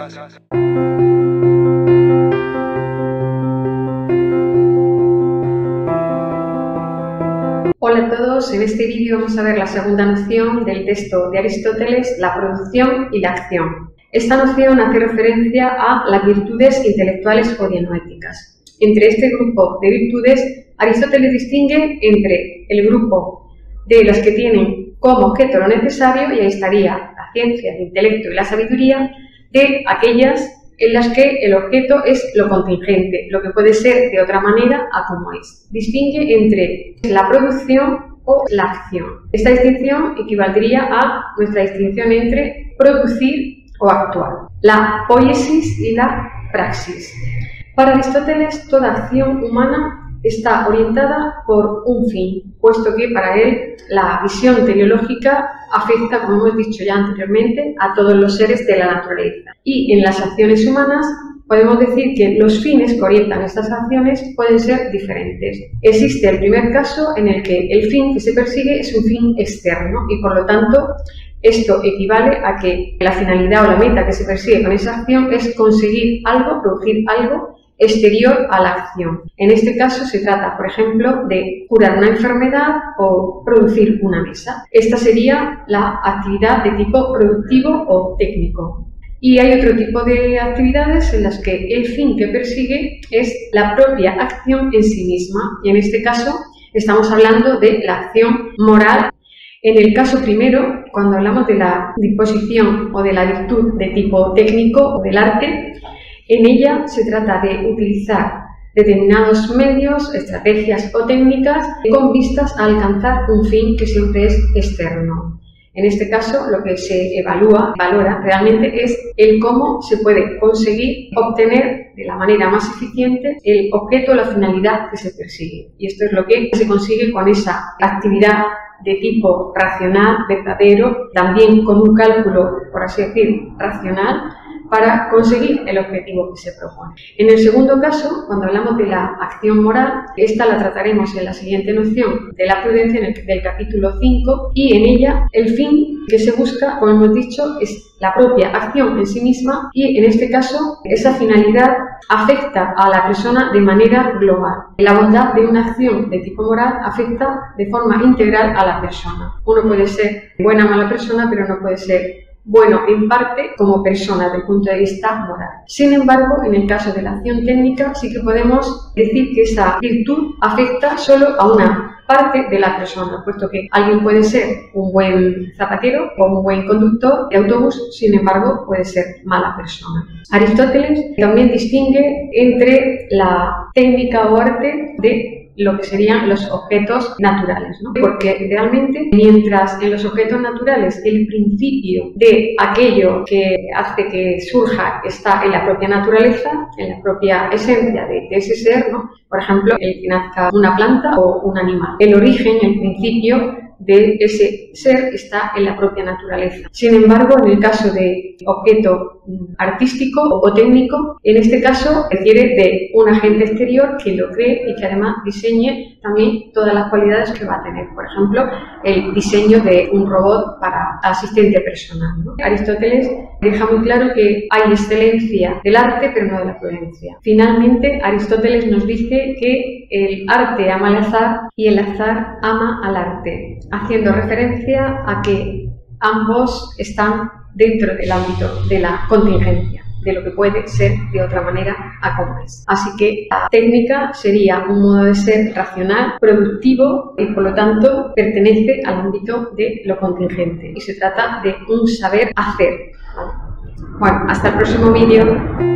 Hola a todos, en este vídeo vamos a ver la segunda noción del texto de Aristóteles, la producción y la acción. Esta noción hace referencia a las virtudes intelectuales o dianoéticas. Entre este grupo de virtudes, Aristóteles distingue entre el grupo de las que tienen como objeto lo necesario, y ahí estaría la ciencia, el intelecto y la sabiduría, de aquellas en las que el objeto es lo contingente, lo que puede ser de otra manera a como es. Distingue entre la producción o la acción. Esta distinción equivaldría a nuestra distinción entre producir o actuar, la poiesis y la praxis. Para Aristóteles, toda acción humana está orientada por un fin, puesto que para él la visión teleológica afecta, como hemos dicho ya anteriormente, a todos los seres de la naturaleza. Y en las acciones humanas podemos decir que los fines que orientan estas acciones pueden ser diferentes. Existe el primer caso en el que el fin que se persigue es un fin externo y, por lo tanto, esto equivale a que la finalidad o la meta que se persigue con esa acción es conseguir algo, producir algo exterior a la acción. En este caso se trata, por ejemplo, de curar una enfermedad o producir una mesa. Esta sería la actividad de tipo productivo o técnico. Y hay otro tipo de actividades en las que el fin que persigue es la propia acción en sí misma, y en este caso estamos hablando de la acción moral. En el caso primero, cuando hablamos de la disposición o de la virtud de tipo técnico o del arte, en ella se trata de utilizar determinados medios, estrategias o técnicas con vistas a alcanzar un fin que siempre es externo. En este caso, lo que se valora realmente es el cómo se puede conseguir obtener de la manera más eficiente el objeto o la finalidad que se persigue. Y esto es lo que se consigue con esa actividad de tipo racional, verdadero, también con un cálculo, por así decir, racional, para conseguir el objetivo que se propone. En el segundo caso, cuando hablamos de la acción moral, esta la trataremos en la siguiente noción de la prudencia del capítulo 5, y en ella el fin que se busca, como hemos dicho, es la propia acción en sí misma, y en este caso esa finalidad afecta a la persona de manera global. La bondad de una acción de tipo moral afecta de forma integral a la persona. Uno puede ser buena o mala persona, pero no puede ser bueno en parte como persona desde el punto de vista moral. Sin embargo, en el caso de la acción técnica sí que podemos decir que esa virtud afecta solo a una parte de la persona, puesto que alguien puede ser un buen zapatero o un buen conductor de autobús, sin embargo puede ser mala persona. Aristóteles también distingue entre la técnica o arte de lo que serían los objetos naturales, ¿no? Porque realmente, mientras en los objetos naturales el principio de aquello que hace que surja está en la propia naturaleza, en la propia esencia de ese ser, ¿no? Por ejemplo, el que nazca una planta o un animal. El origen, el principio de ese ser está en la propia naturaleza. Sin embargo, en el caso de objeto artístico o técnico, en este caso requiere de un agente exterior que lo cree y que además diseñe también todas las cualidades que va a tener. Por ejemplo, el diseño de un robot para asistente personal, ¿no? Aristóteles deja muy claro que hay excelencia del arte, pero no de la prudencia. Finalmente, Aristóteles nos dice que el arte ama al azar y el azar ama al arte, haciendo referencia a que ambos están dentro del ámbito de la contingencia, de lo que puede ser de otra manera a como es. Así que la técnica sería un modo de ser racional, productivo y por lo tanto pertenece al ámbito de lo contingente y se trata de un saber hacer. Bueno, hasta el próximo vídeo.